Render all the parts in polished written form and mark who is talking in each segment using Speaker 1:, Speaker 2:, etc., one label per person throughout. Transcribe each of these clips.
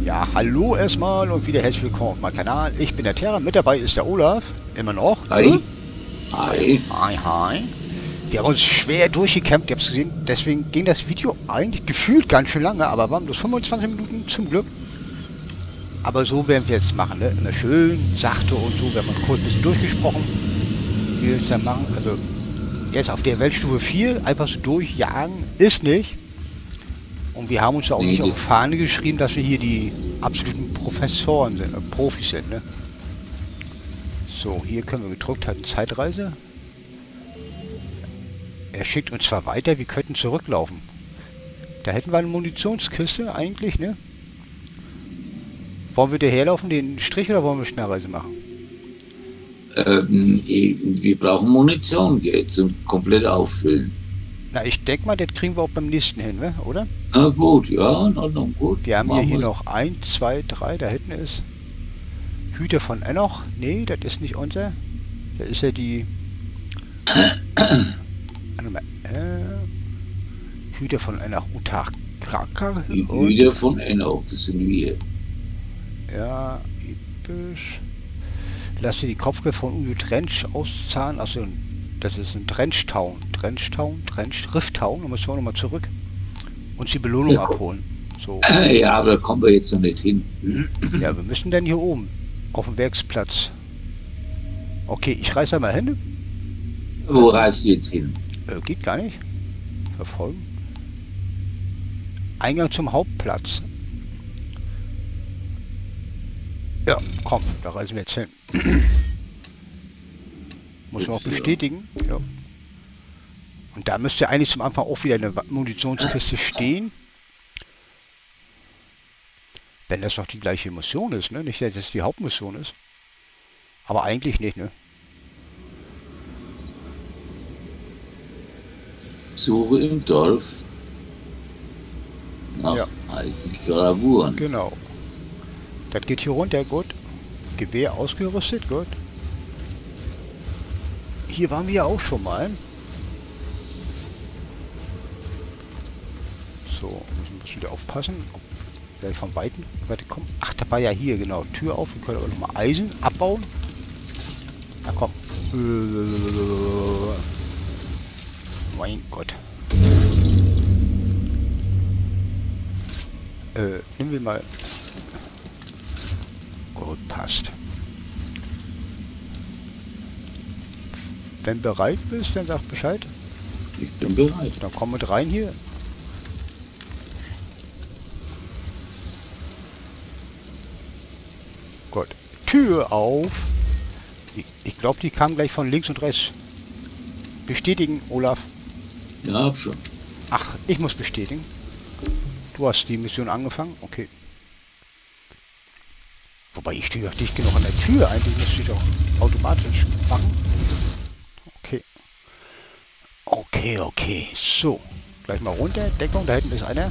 Speaker 1: Ja, hallo erstmal und wieder herzlich willkommen auf meinem Kanal. Ich bin der Terra, mit dabei ist der Olaf, immer noch.
Speaker 2: Hi. Hi.
Speaker 1: Hi, hi. Wir haben uns schwer durchgekämpft, ihr habt es gesehen. Deswegen ging das Video eigentlich gefühlt ganz schön lange, aber waren bloß 25 Minuten zum Glück. Aber so werden wir jetzt machen, ne? Immer schön, sachte und so. Wir haben kurz ein bisschen durchgesprochen, wie wir es dann machen. Also jetzt auf der Weltstufe 4 einfach so durchjagen ist nicht. Und wir haben uns ja auch nicht auf die Fahne geschrieben, dass wir hier die absoluten Professoren sind, Profis sind, ne? So, hier können wir gedrückt halten, Zeitreise. Er schickt uns zwar weiter, wir könnten zurücklaufen. Da hätten wir eine Munitionskiste eigentlich, ne? Wollen wir daherlaufen, den Strich, oder wollen wir Schnellreise machen?
Speaker 2: Wir brauchen Munition jetzt und komplett auffüllen.
Speaker 1: Na, ich denke mal, das kriegen wir auch beim nächsten hin, ne? Oder?
Speaker 2: Na gut, ja, in Ordnung, gut.
Speaker 1: Wir haben hier noch 1, 2, 3, da hinten ist Hüter von Enoch. Nee, das ist nicht unser. Das ist ja die... Hüter von Enoch Utach Kraka.
Speaker 2: Hüter von Enoch, das sind wir.
Speaker 1: Ja, episch. Lass dir die Kopfgeld von Uwe Trench auszahlen. Achso, das ist ein Trenchtown. Rifttown. Da müssen wir nochmal zurück. Und die Belohnung abholen. So.
Speaker 2: Ja, aber da kommen wir jetzt noch nicht hin.
Speaker 1: Ja, wir müssen dann hier oben. Auf dem Werksplatz. Okay, ich reiß da mal hin.
Speaker 2: Wo reist du jetzt hin?
Speaker 1: Geht gar nicht. Verfolgen. Eingang zum Hauptplatz. Ja, komm, da reisen wir jetzt hin. Muss man auch bestätigen. Ja. Und da müsste eigentlich zum Anfang auch wieder eine Munitionskiste stehen. Wenn das noch die gleiche Mission ist, ne? Nicht, dass das die Hauptmission ist. Aber eigentlich nicht, ne?
Speaker 2: Suche im Dorf nach alten Gravuren.
Speaker 1: Genau. Das geht hier runter, gut. Gewehr ausgerüstet, gut. Hier waren wir ja auch schon mal. So, müssen wir wieder aufpassen. Ob von Weitem weiter kommen. Ach, da war ja hier, genau. Tür auf. Wir können aber nochmal Eisen abbauen. Na komm. Mein Gott. Nehmen wir mal. Gut, passt. Wenn bereit bist, dann sag Bescheid.
Speaker 2: Ich bin bereit.
Speaker 1: Dann komm mit rein hier. Gut. Tür auf. Ich glaube, die kam gleich von links und rechts. Bestätigen, Olaf.
Speaker 2: Ja, hab schon.
Speaker 1: Ach, ich muss bestätigen. Du hast die Mission angefangen? Okay. Wobei, ich stehe doch dicht genug an der Tür. Eigentlich müsste ich doch automatisch machen. Okay. Okay. So. Gleich mal runter. Deckung, da hinten ist einer.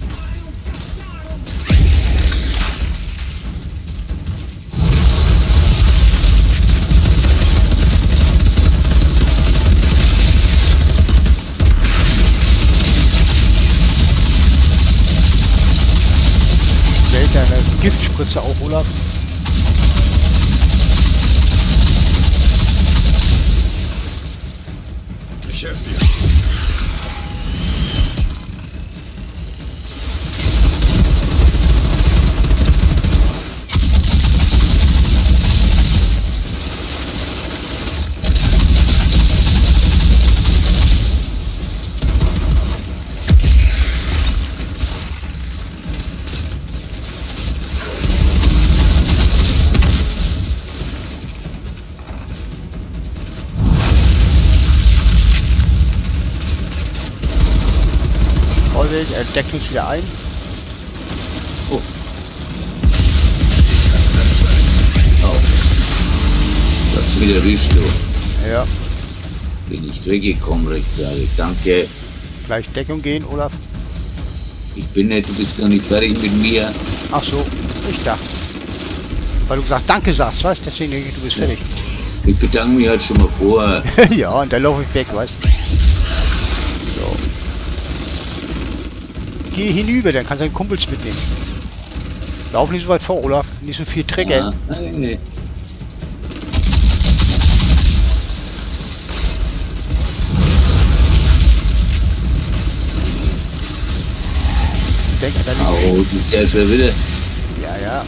Speaker 1: Deine Giftspritze auch, Olaf.
Speaker 3: Ich helfe dir.
Speaker 1: Er deckt uns wieder ein.
Speaker 2: Oh. Das wieder erwischt, du.
Speaker 1: Ja.
Speaker 2: Bin nicht weggekommen rechtzeitig. Danke.
Speaker 1: Gleich Deckung gehen, Olaf.
Speaker 2: Ich bin nicht, du bist noch nicht fertig mit mir.
Speaker 1: Ach so, ich dachte. Weil du gesagt Danke sagst, weißt du? Deswegen denke ich, du bist fertig.
Speaker 2: Ich bedanke mich halt schon mal vor.
Speaker 1: Ja, und dann laufe ich weg, weißt du? So. Geh hinüber, dann kannst du deinen Kumpels mitnehmen. Lauf nicht so weit vor, Olaf. Nicht so viel Träger.
Speaker 2: Ja, nee.
Speaker 1: Ich denke, dann
Speaker 2: Oh, das ist der schon wieder.
Speaker 1: Ja, ja.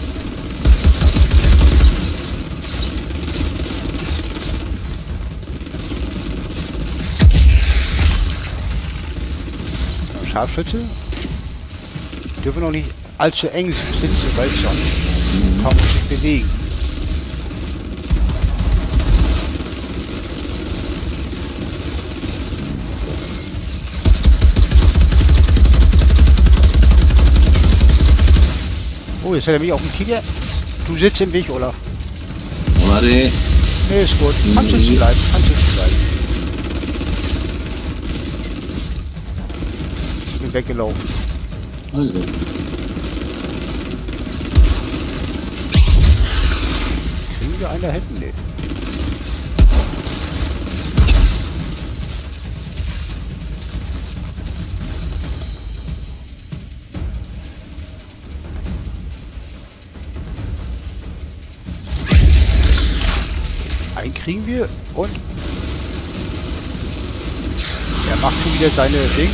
Speaker 1: Scharfschütze. Dürfen noch nicht allzu eng sitzen, weil sonst kann man sich bewegen. Oh, jetzt hat er mich auf dem Tiger. Du sitzt im Weg, Olaf.
Speaker 2: Warte.
Speaker 1: Nee, ist gut. Kannst sitzen bleiben. Kannst sitzen bleiben. Ich bin weggelaufen.
Speaker 2: Also.
Speaker 1: Kriegen wir einen da hinten? Nee. Einen kriegen wir und er macht schon wieder seine Dings.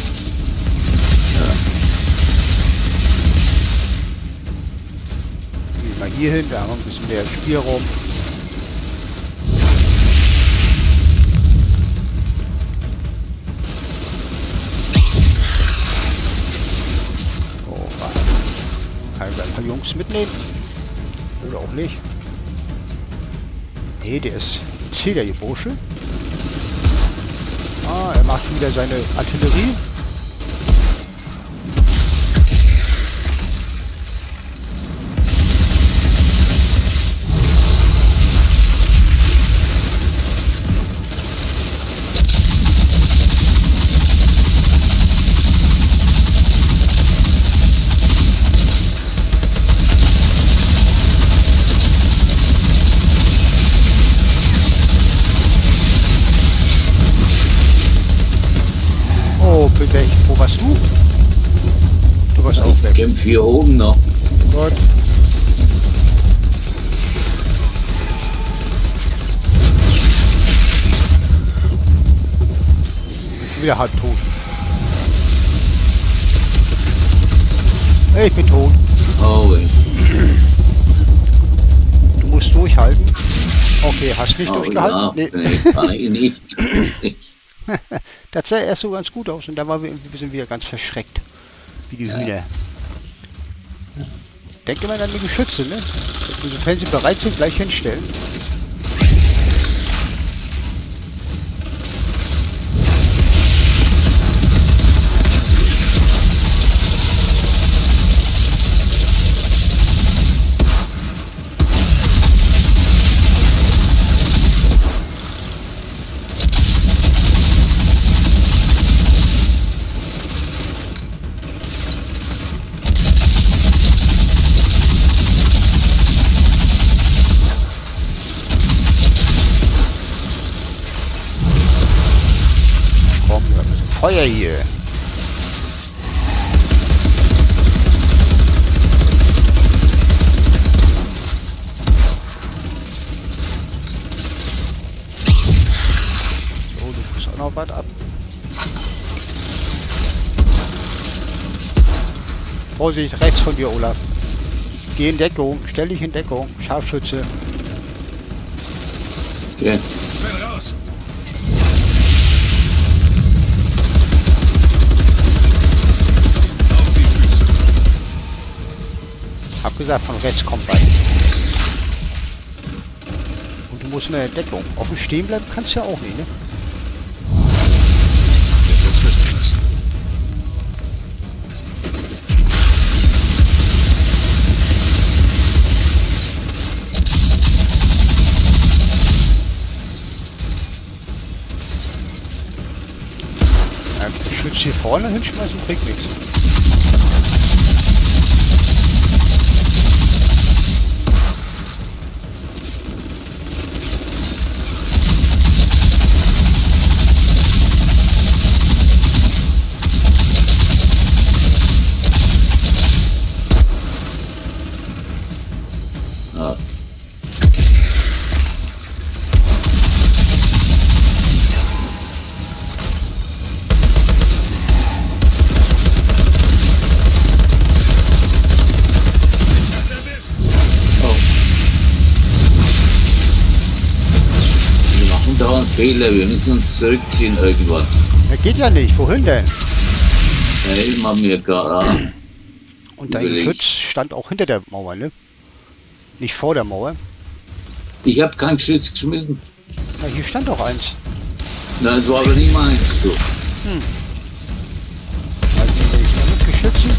Speaker 1: Gehen wir mal hier hin, da haben wir ein bisschen mehr Spielraum. Oh, kann ich ein paar Jungs mitnehmen? Oder auch nicht. Nee, der ist C, der Bursche. Ah, er macht wieder seine Artillerie. Wo warst du? Du warst auch weg.
Speaker 2: Ich kämpfe hier oben noch.
Speaker 1: Gut. Wieder halb tot. Hey, ich bin tot.
Speaker 2: Oh, ey.
Speaker 1: Du musst durchhalten. Okay, hast nicht
Speaker 2: Oh,
Speaker 1: durchgehalten?
Speaker 2: ja.
Speaker 1: Nee.
Speaker 2: Nee, nicht.
Speaker 1: Das sah erst so ganz gut aus und da waren wir irgendwie ein bisschen wieder ganz verschreckt. Wie die Hühner. Denke mal an die Geschütze, ne? Sofern sie bereit sind, gleich hinstellen. Feuer hier. So, du kriegst auch noch was ab. Vorsicht, rechts von dir, Olaf. Geh in Deckung, stell dich in Deckung. Scharfschütze.
Speaker 2: Okay.
Speaker 3: Ich bin raus. Auf die Füße.
Speaker 1: Hab gesagt, von rechts kommt was. Und du musst in der Deckung. Offen stehen bleiben kannst du ja auch nicht, ne?
Speaker 3: Ich hätte es wissen müssen.
Speaker 1: Ja, Schütz hier vorne hinschmeißen bringt nichts.
Speaker 2: Ja.
Speaker 3: Das erwischt.
Speaker 2: Oh. Wir machen da einen Fehler, wir müssen uns zurückziehen irgendwann.
Speaker 1: Das geht ja nicht. Wohin denn?
Speaker 2: Ja, eben haben wir gerade
Speaker 1: Und dein
Speaker 2: Überlegt.
Speaker 1: Geschütz stand auch hinter der Mauer, ne? Nicht vor der Mauer.
Speaker 2: Ich habe kein Geschütz geschmissen.
Speaker 1: Ja, hier stand doch eins.
Speaker 2: Nein, das war aber nicht meins, du.
Speaker 1: Also mit Geschützen.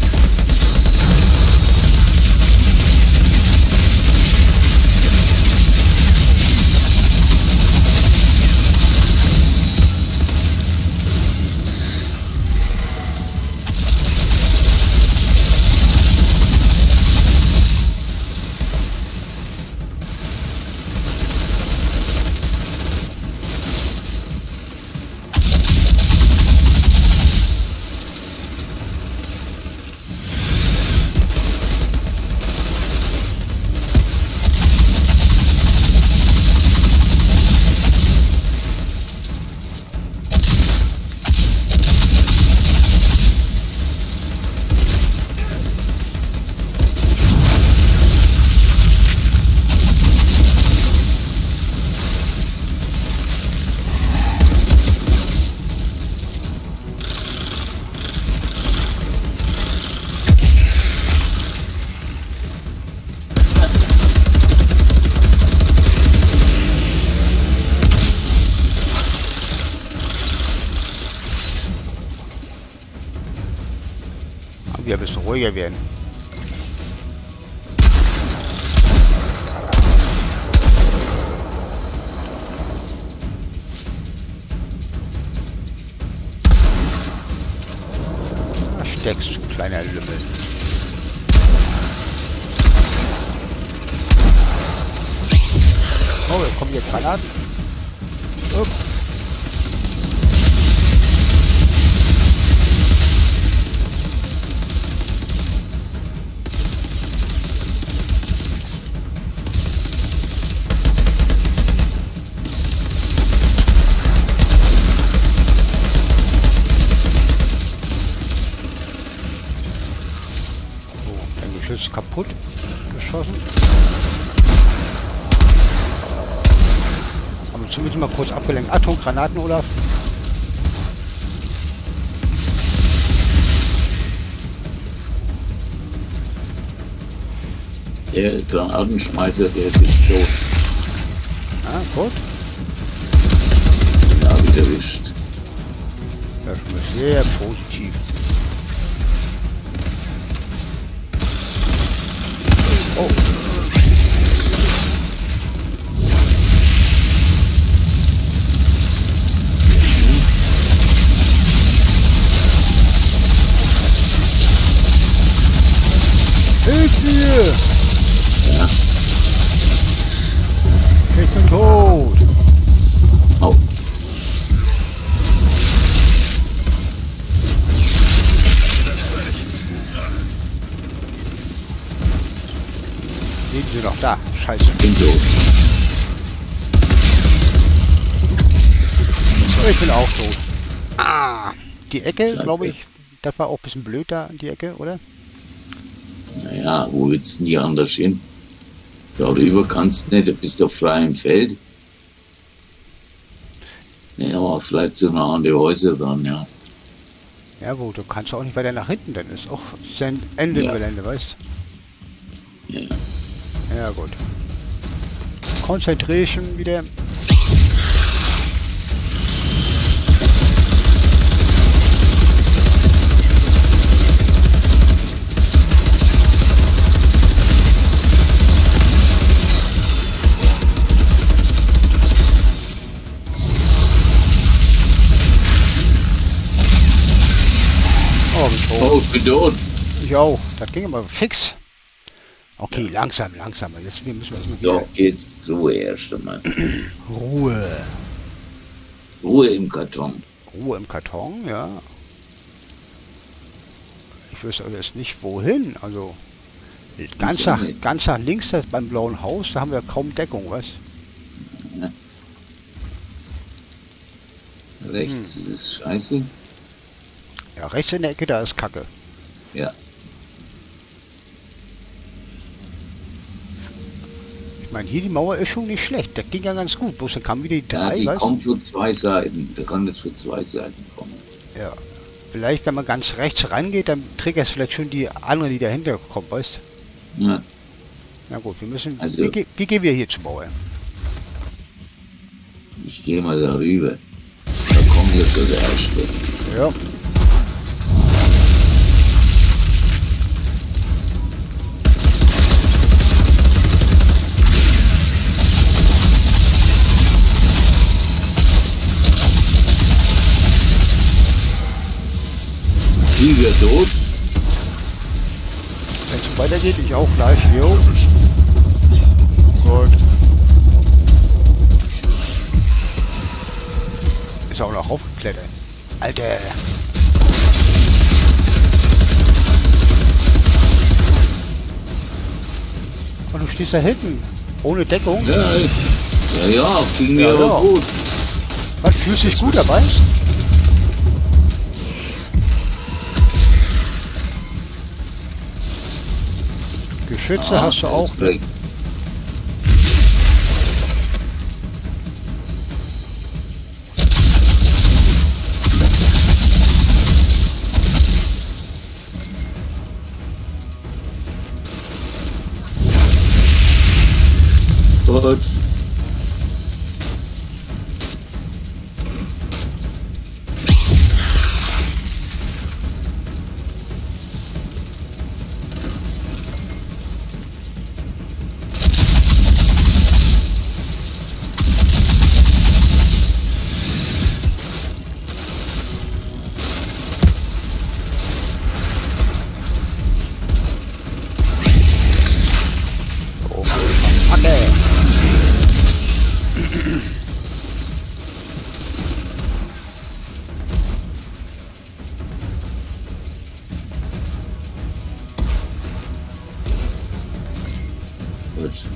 Speaker 1: Wir ein bisschen ruhiger werden. Da steckst du, kleiner Lümmel. Oh, da kommen jetzt Granaten. Oh. Geschütz kaputt geschossen. Haben wir zumindest mal kurz abgelenkt. Achtung, Granaten, Olaf.
Speaker 2: Der Granatenschmeißer, der ist jetzt tot.
Speaker 1: Ah, gut.
Speaker 2: Den habe ich erwischt.
Speaker 1: Das ist schon mal sehr positiv. Oh. Hilf mir!
Speaker 2: Ja.
Speaker 1: Ich bin tot!
Speaker 2: Oh.
Speaker 3: Das fertig.
Speaker 1: Sind sie noch da? Scheiße.
Speaker 2: Bin tot.
Speaker 1: Ich bin auch tot. Ah! Die Ecke,
Speaker 2: Scheiße.
Speaker 1: glaube ich, das war auch ein bisschen blöd da, die Ecke, oder?
Speaker 2: Naja, wo willst du nie anders hin? Darüber kannst du nicht, du bist auf freiem Feld. Ja, aber vielleicht so nah an die Häuser dann, ja.
Speaker 1: Ja, wo, du kannst auch nicht weiter nach hinten, dann ist auch Ende
Speaker 2: Ja.
Speaker 1: im Gelände, weißt
Speaker 2: Ja.
Speaker 1: du? Ja, gut. Concentration wieder. Oh, bin tot.
Speaker 2: Oh, ich bin tot.
Speaker 1: Ich auch. Das ging aber fix. Okay, langsam, langsam. Jetzt müssen wir erstmal
Speaker 2: So,
Speaker 1: wieder
Speaker 2: geht's Ruhe erst einmal.
Speaker 1: Ruhe.
Speaker 2: Ruhe im Karton.
Speaker 1: Ruhe im Karton, ja. Ich wüsste aber jetzt nicht wohin. Also, Ganz
Speaker 2: Ich auch
Speaker 1: nach,
Speaker 2: nicht.
Speaker 1: ganz nach links das beim blauen Haus, da haben wir kaum Deckung, was?
Speaker 2: Rechts ist es scheiße.
Speaker 1: Ja, rechts in der Ecke, da ist Kacke.
Speaker 2: Ja.
Speaker 1: Ich meine, hier die Mauer ist schon nicht schlecht. Das ging ja ganz gut. Bloß dann kamen wieder die
Speaker 2: Ja,
Speaker 1: drei,
Speaker 2: die
Speaker 1: weißt du?
Speaker 2: kommt von zwei Seiten. Da kann das von zwei Seiten kommen.
Speaker 1: Ja. Vielleicht, wenn man ganz rechts rangeht, dann triggert es vielleicht schon die anderen, die dahinter kommen, weißt du?
Speaker 2: Ja.
Speaker 1: Na gut, wir müssen.
Speaker 2: Also-
Speaker 1: wie gehen wir hier zur Mauer?
Speaker 2: Ich gehe mal darüber. Da kommt jetzt schon der Erste.
Speaker 1: Ja.
Speaker 2: Flieger tot.
Speaker 1: Wenn es so weitergeht, ich auch gleich. Jo. Gut. Ist auch noch aufgeklettert. Alter. Und du stehst da hinten. Ohne Deckung.
Speaker 2: Ja, ging mir
Speaker 1: Ja,
Speaker 2: aber
Speaker 1: ja.
Speaker 2: gut.
Speaker 1: Was, fühlst du dich gut dabei? Geschütze hast du
Speaker 2: Ah,
Speaker 1: auch.
Speaker 2: jetzt bringt- Gut.
Speaker 1: Oh, Macke.
Speaker 2: Gut.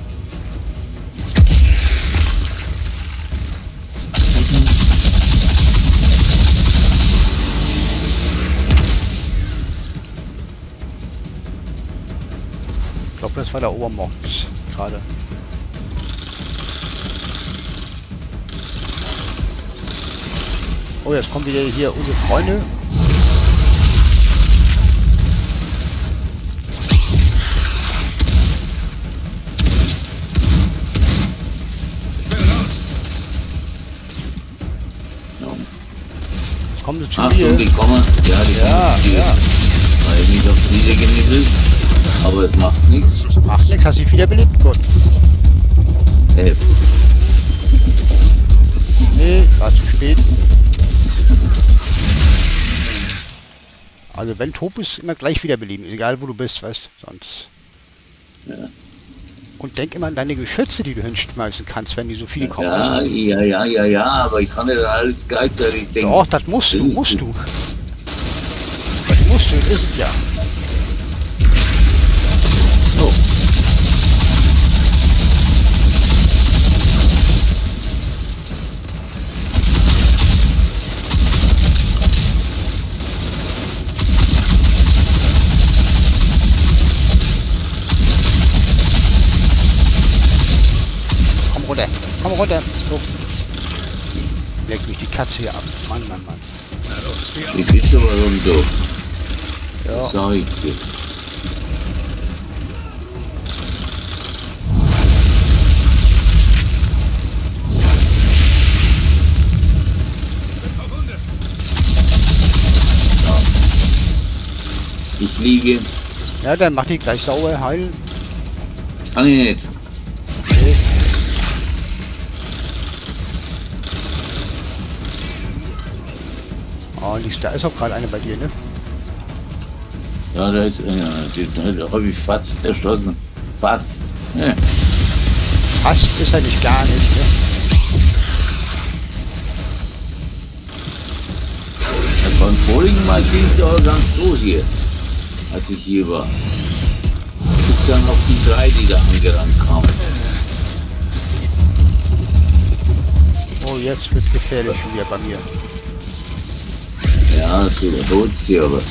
Speaker 1: Ich glaube, das war der Obermords gerade. Oh, jetzt kommen wieder hier unsere Freunde.
Speaker 3: Ich bin raus.
Speaker 2: Ja.
Speaker 1: Jetzt kommen sie zu
Speaker 2: Achtung,
Speaker 1: mir.
Speaker 2: die kommen. Ja, die
Speaker 1: Ja,
Speaker 2: kommen zu dir.
Speaker 1: ja.
Speaker 2: Weil ich mich aufs Niedergenippelt. Aber es macht nichts.
Speaker 1: Macht nichts, hast dich wiederbelebt? Gut. Nee, war zu spät. Also wenn tot bist, immer gleich wiederbeleben, egal wo du bist, weißt du, sonst.
Speaker 2: Ja.
Speaker 1: Und denk immer an deine Geschütze, die du hinschmeißen kannst, wenn die so viele kommen.
Speaker 2: Ja, aber ich kann nicht an alles gleichzeitig denken.
Speaker 1: Doch, das musst du,
Speaker 2: Das ist-
Speaker 1: musst du. Das musst du, ist es ja.
Speaker 2: Oh.
Speaker 1: Komm runter. So. Leckt mich die Katze hier ab. Mann.
Speaker 3: Na los, wir
Speaker 2: Die bist aber runter.
Speaker 1: Ja.
Speaker 2: Das sag ich dir.
Speaker 3: bin verwundet.
Speaker 2: Ich liege.
Speaker 1: Ja, dann mach die gleich sauber, heilen.
Speaker 2: Kann ich nicht.
Speaker 1: Okay. Oh, da ist auch gerade eine bei dir, ne?
Speaker 2: Ja, da ist da habe ich fast erschossen. Fast. Ja.
Speaker 1: Fast ist er nicht gar nicht, ne?
Speaker 2: Beim vorigen Mal ging es ja auch ganz gut hier, als ich hier war. Bis ist dann noch die 3, die da angerannt kamen.
Speaker 1: Oh, jetzt wird gefährlich schon wieder bei mir.
Speaker 2: Ja, du überholst sie aber.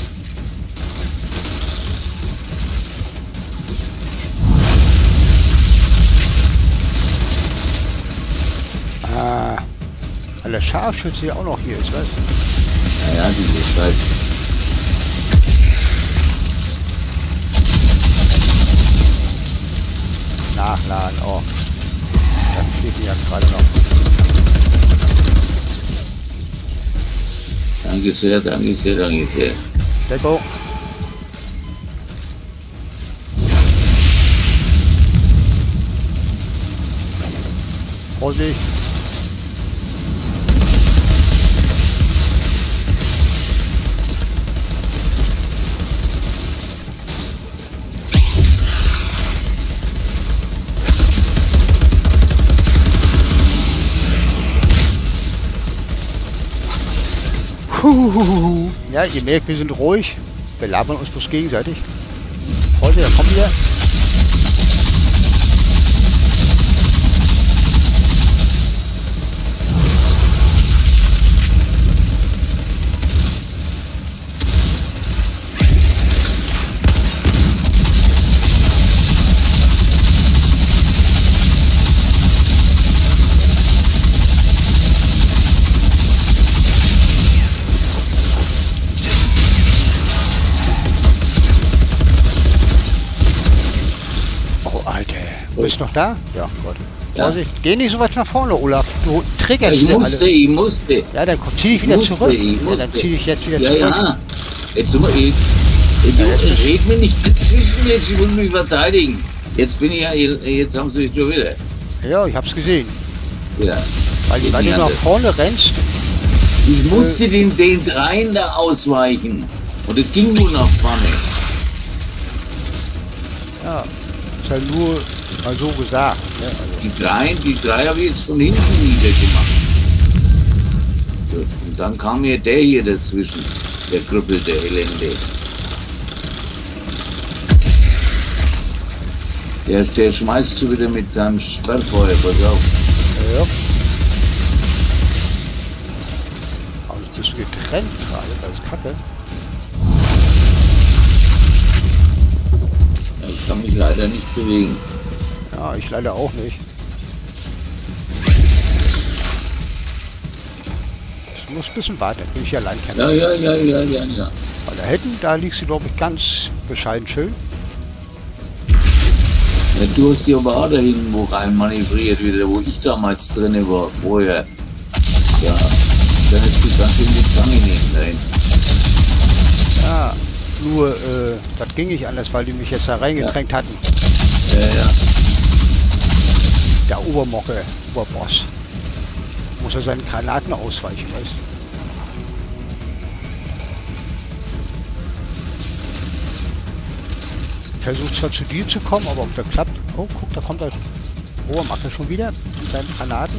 Speaker 1: Ah, weil der Scharfschütze ja auch noch hier ist, weißt du?
Speaker 2: Naja, diese Scheiß.
Speaker 1: Nachladen, oh. Das steht mir ja gerade noch.
Speaker 2: Danke sehr, danke sehr, danke sehr.
Speaker 1: Deckung. Vorsicht. Ja, ihr merkt, wir sind ruhig. Wir labern uns bloß gegenseitig. Heute, da kommt wieder. Bist du noch da? Ja, Gott.
Speaker 2: Ja.
Speaker 1: Vorsicht, geh nicht so weit nach vorne, Olaf. Du triggerst
Speaker 2: Ich
Speaker 1: alle.
Speaker 2: musste.
Speaker 1: Ja, dann zieh dich wieder zurück. Ja, dann zieh dich jetzt wieder zurück.
Speaker 2: Ja. Jetzt red mir nicht dazwischen, jetzt ich muss mich verteidigen. Jetzt bin ich ja, jetzt haben sie mich schon wieder.
Speaker 1: Ja, ich hab's gesehen.
Speaker 2: Ja.
Speaker 1: Weil du nach vorne rennst.
Speaker 2: Ich musste den 3 da ausweichen. Und es ging nur nach vorne.
Speaker 1: Ja, ist halt nur mal so gesagt. Ne? Also.
Speaker 2: Die drei habe ich jetzt von hinten niedergemacht. Und dann kam mir der hier dazwischen, der krüppelte Elende. Der schmeißt schon wieder mit seinem Sperrfeuer, pass auf.
Speaker 1: Ja. Aber du bist getrennt gerade, das ist kacke.
Speaker 2: Ja, ich kann mich leider nicht bewegen.
Speaker 1: Ja, ich leider auch nicht. Ich muss ein bisschen weiter, bin ich allein kämpfen.
Speaker 2: Ja.
Speaker 1: Weil da hinten, da liegst du, glaube ich, ganz bescheiden schön.
Speaker 2: Ja, du hast die aber auch da hinten wo rein manövriert wieder, wo ich damals drin war, vorher. Ja, dann hast du ganz schön die Zange nehmen da hinten.
Speaker 1: Ja, nur, das ging nicht anders, weil die mich jetzt da reingedrängt hatten.
Speaker 2: Ja.
Speaker 1: Der Obermocke, Oberboss. Muss er seinen Granaten ausweichen, weißt du? Versucht zwar zu dir zu kommen, aber ob das klappt. Oh, guck, da kommt der Obermocke schon wieder mit seinen Granaten.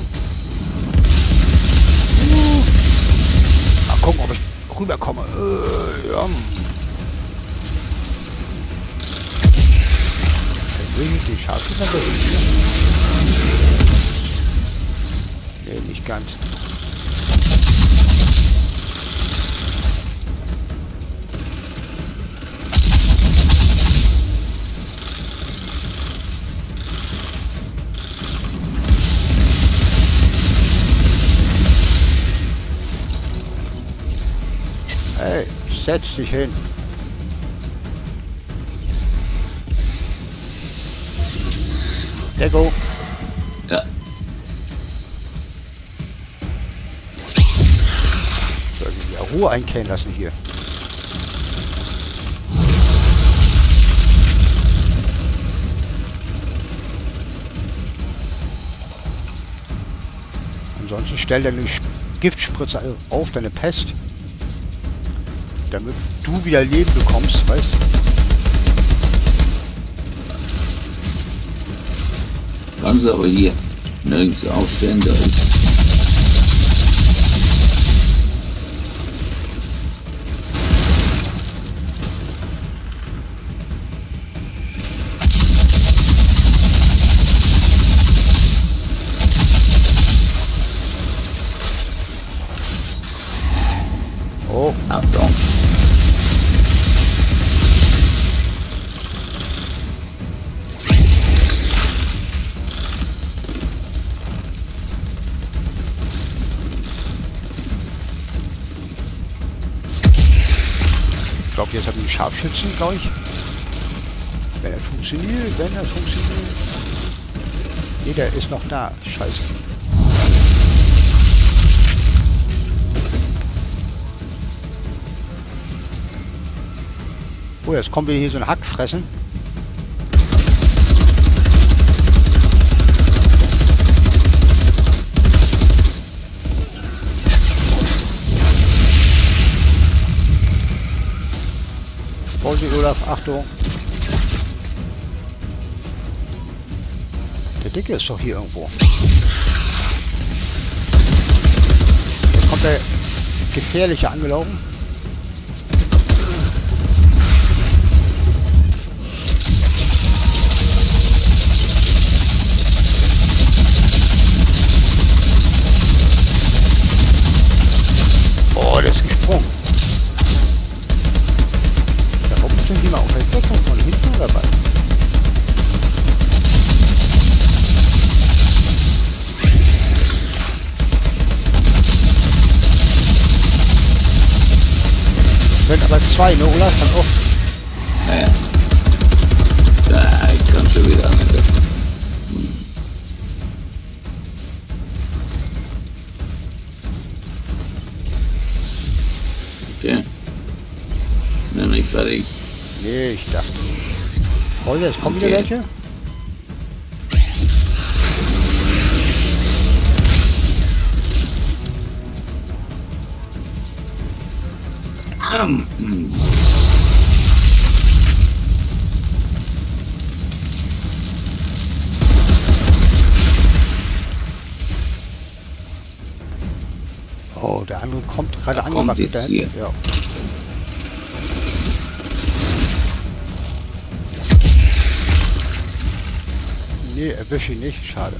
Speaker 1: Mal gucken, ob ich rüberkomme. Ja. Die Scharfschützer nee, nicht ganz. Hey, setz dich hin. Deckung.
Speaker 2: Ja.
Speaker 1: Soll ich ja Ruhe einkehren lassen hier. Ansonsten stell deine Giftspritze auf, deine Pest. Damit du wieder Leben bekommst, weißt du?
Speaker 2: Kannst du aber hier nirgends aufstellen, da ist.
Speaker 1: glaube, jetzt habe ich einen Scharfschützen, glaube ich. Wenn das funktioniert, wenn das funktioniert. Nee, der ist noch da. Scheiße. Oh, jetzt kommen wir hier so ein Hack fressen. Vorsicht, Olaf, Achtung. Der Dicke ist doch hier irgendwo. Jetzt kommt der Gefährliche angelaufen. Oh, der ist gesprungen. Da oben sind die mal auf der Deckung von hinten dabei. Wenn aber zwei, ne, Olaf? Dann auch.
Speaker 2: Naja. Da, ich kann schon wieder an. Okay. Noch nicht fertig.
Speaker 1: Nee, ich dachte. Oh, jetzt kommen wieder
Speaker 2: Okay.
Speaker 1: welche? Oh, der andere kommt gerade
Speaker 2: Da kommt
Speaker 1: angewackelt.
Speaker 2: jetzt
Speaker 1: da hinten.
Speaker 2: hier.
Speaker 1: Ja. Nee, erwische ich nicht. Schade.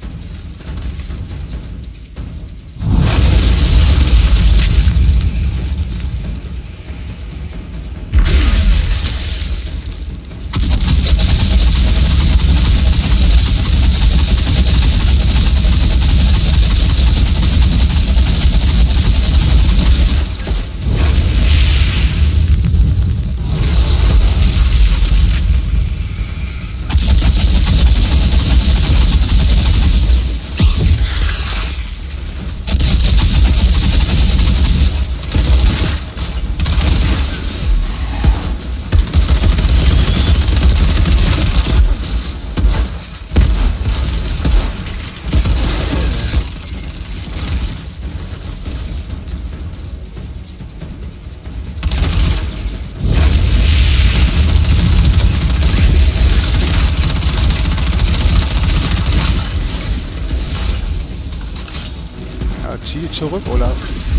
Speaker 1: Ja, zieh zurück, Olaf.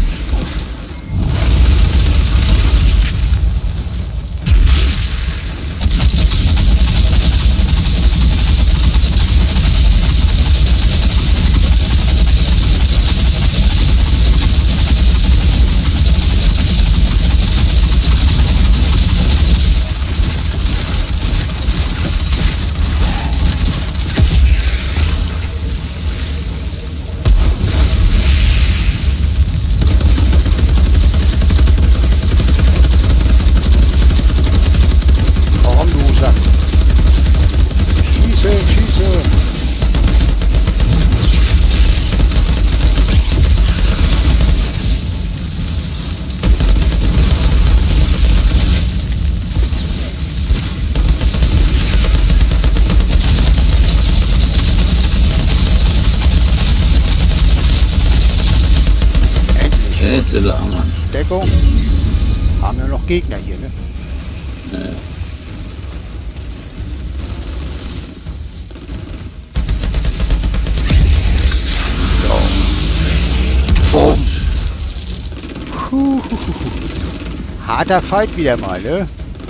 Speaker 1: Warum, du Sack? Schieße, schieße! Endlich.
Speaker 2: Jetzt ist er Mann.
Speaker 1: Deckung. Haben ja noch Gegner hier, ne?
Speaker 2: Oh.
Speaker 1: Harter Fight wieder mal, ne?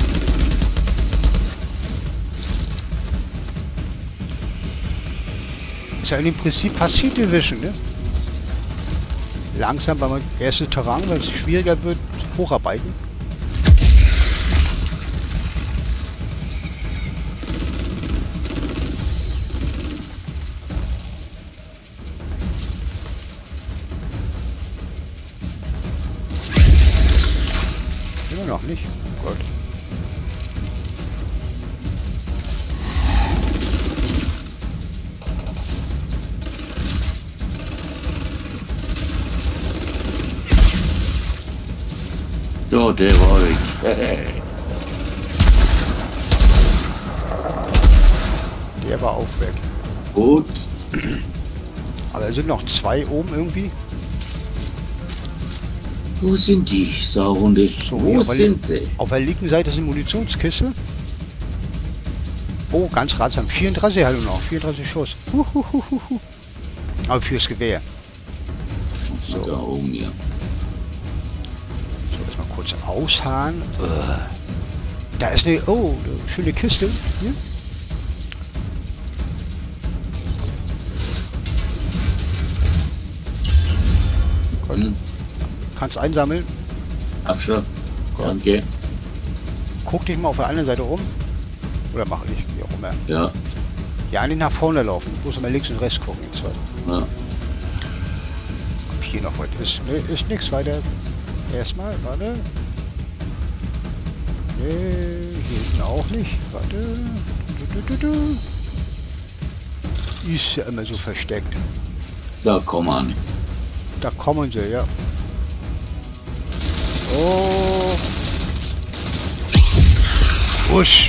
Speaker 1: Ist ja im Prinzip fast Cheat Division, ne? Langsam beim ersten Terrain, wenn es schwieriger wird, hocharbeiten. Immer noch. nicht. Gut.
Speaker 2: So, der war weg.
Speaker 1: Der war auch weg.
Speaker 2: Gut.
Speaker 1: Aber es sind noch 2 oben irgendwie.
Speaker 2: Wo sind die Sauhunde?
Speaker 1: So,
Speaker 2: Wo sind sie?
Speaker 1: Auf der linken Seite ist eine Munitionskiste. Oh, ganz ratsam. 34 halt noch. 34 Schuss. Aber fürs Gewehr.
Speaker 2: So. Da oben, ja.
Speaker 1: So, erstmal kurz ausharren. Da ist eine, oh, eine schöne Kiste. Hier. Kannst einsammeln.
Speaker 2: Abschlag.
Speaker 1: Gut.
Speaker 2: Danke.
Speaker 1: Guck dich mal auf der anderen Seite rum. Oder mach ich, wie auch immer.
Speaker 2: Ja.
Speaker 1: Ja, nicht nach vorne laufen. Ich muss mal links und rechts gucken. Jetzt.
Speaker 2: Ja.
Speaker 1: Ob hier noch was ist. Ne, ist nichts weiter. Erstmal, warte. Ne, hier hinten auch nicht. Warte. Ist ja immer so versteckt.
Speaker 2: Da komm an.
Speaker 1: Da kommen sie, ja. Oh. Usch.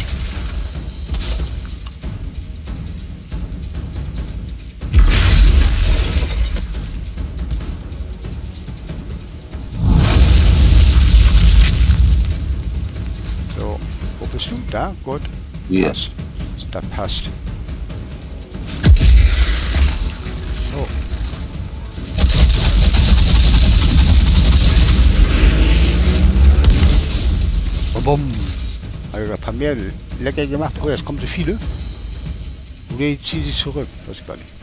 Speaker 1: So, wo bist du? Da? Gut.
Speaker 2: Hier.
Speaker 1: Passt. Das passt. So. Bumm. Also ein paar mehr lecker gemacht. Oh, jetzt kommen so viele. Oder die ziehen sich zurück. Weiß ich gar nicht.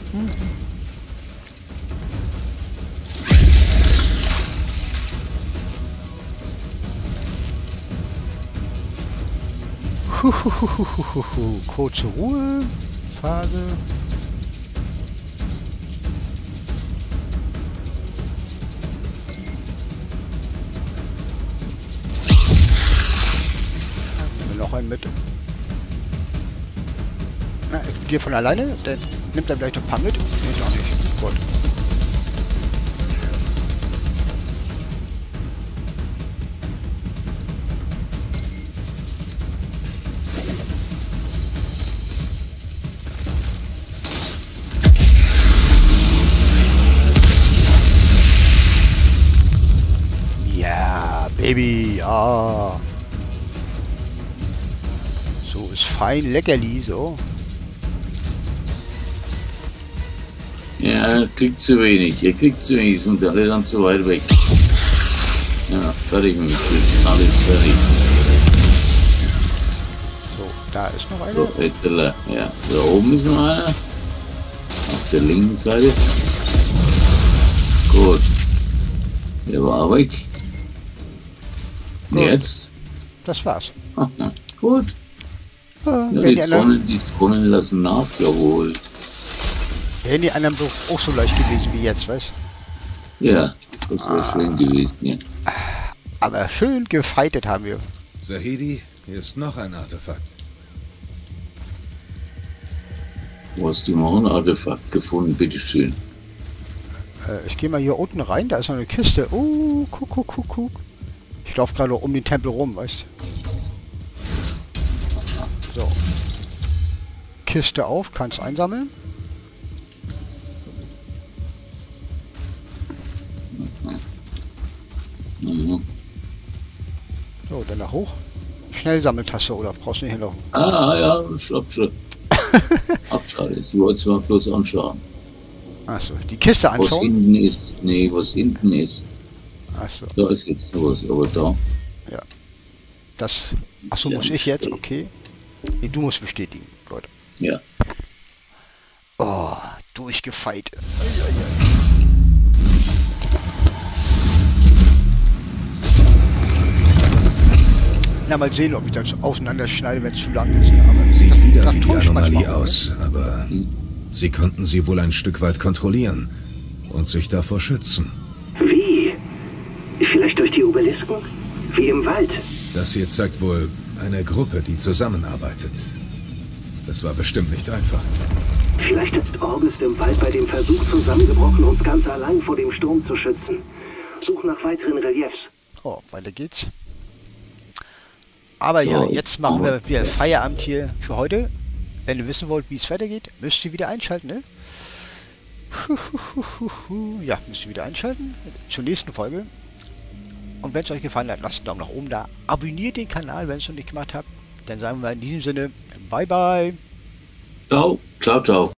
Speaker 1: Kurze Ruhephase. Noch einen mit. Na, explodiert von alleine, dann nimmt er vielleicht ein paar mit. Nee, auch nicht. Gut. Ja, Baby, ah. So ist fein, leckerli, so.
Speaker 2: Ja, er kriegt zu wenig. Er kriegt zu wenig, sind alle dann zu weit weg. Ja, fertig mit dem Schutz. Alles fertig.
Speaker 1: So, da ist noch einer.
Speaker 2: So, jetzt ja, da oben ist noch einer. Auf der linken Seite. Gut. Der war weg. Und
Speaker 1: Gut.
Speaker 2: jetzt?
Speaker 1: Das war's.
Speaker 2: Gut.
Speaker 1: Ja,
Speaker 2: Ja, die Drohnen lassen nach, jawohl.
Speaker 1: wären die anderen doch auch so leicht gewesen wie jetzt, weißt du?
Speaker 2: Ja, das wäre schön gewesen, ja.
Speaker 1: Aber schön gefeitet haben wir.
Speaker 3: Zahedi, hier ist noch ein Artefakt.
Speaker 2: Wo hast du noch ein Artefakt gefunden, bitteschön?
Speaker 1: Ich gehe mal hier unten rein, da ist noch eine Kiste. Oh, guck. Ich laufe gerade um den Tempel rum, weißt du? So. Kiste auf, kannst einsammeln.
Speaker 2: Mhm.
Speaker 1: So, dann nach hoch. Schnellsammeltaste oder brauchst du nicht hinlaufen?
Speaker 2: Ah, ja, stopp. Abschade, ich wollte es mal bloß anschauen.
Speaker 1: Achso, die Kiste
Speaker 2: Was
Speaker 1: anschauen.
Speaker 2: hinten ist, nee, was hinten ist.
Speaker 1: Achso,
Speaker 2: Da ist jetzt was, aber da.
Speaker 1: das. Achso,
Speaker 2: Ja,
Speaker 1: muss ich jetzt?
Speaker 2: okay.
Speaker 1: Okay. Nee, du musst bestätigen. Gut.
Speaker 2: Ja.
Speaker 1: Oh, durchgefeit. Na, mal sehen, ob ich das auseinanderschneide, wenn es zu lang ist. Aber
Speaker 3: Sieht
Speaker 1: das,
Speaker 3: wieder
Speaker 1: das
Speaker 3: wie die
Speaker 1: tue ich
Speaker 3: Anomalie
Speaker 1: manchmal,
Speaker 3: aus, aber sie konnten sie wohl ein Stück weit kontrollieren und sich davor schützen.
Speaker 4: Wie? Vielleicht durch die Obelisken? Wie im Wald?
Speaker 3: Das hier zeigt wohl eine Gruppe, die zusammenarbeitet. Das war bestimmt nicht einfach.
Speaker 4: Vielleicht ist August im Wald bei dem Versuch zusammengebrochen, uns ganz allein vor dem Sturm zu schützen. Such nach weiteren Reliefs.
Speaker 1: Oh, weiter geht's. Aber ja, jetzt machen wir wieder Feierabend hier für heute. Wenn ihr wissen wollt, wie es weitergeht, müsst ihr wieder einschalten, ne? Ja, müsst ihr wieder einschalten zur nächsten Folge. Und wenn es euch gefallen hat, lasst einen Daumen nach oben da. Abonniert den Kanal, wenn ihr es noch nicht gemacht habt. Dann sagen wir in diesem Sinne, bye bye.
Speaker 2: Ciao, ciao, ciao.